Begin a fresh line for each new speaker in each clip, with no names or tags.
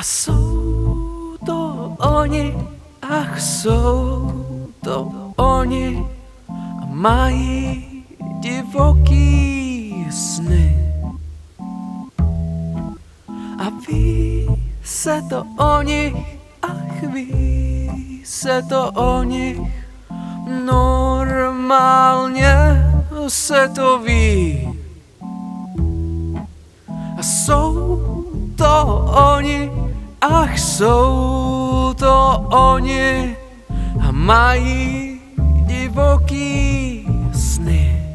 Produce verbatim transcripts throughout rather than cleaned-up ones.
jsou to oni, ach jsou to oni a mají divoký sny. A ví se to o nich, ach ví se to o nich, normálně se to ví. A jsou to oni, ach jsou to oni a mají divoký sny.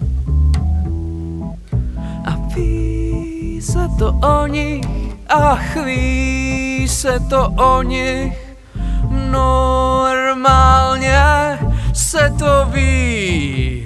A ví se to o nich, ach ví se to o nich, normálně se to ví.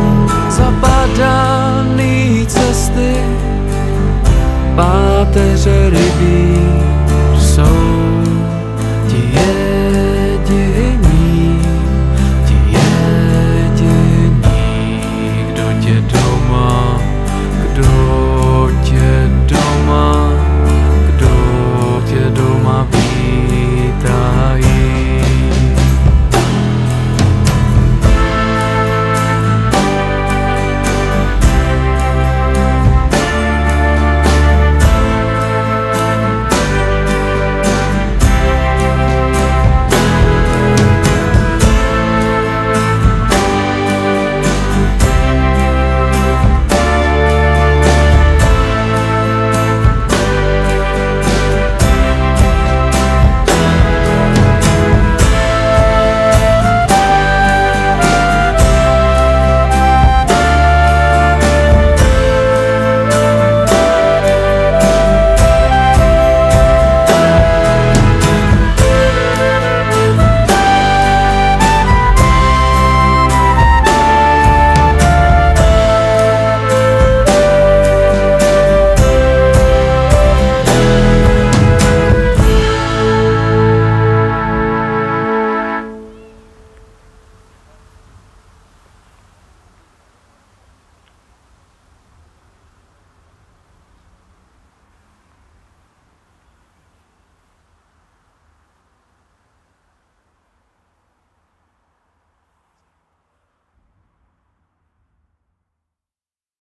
Zabadaný cesty, páteře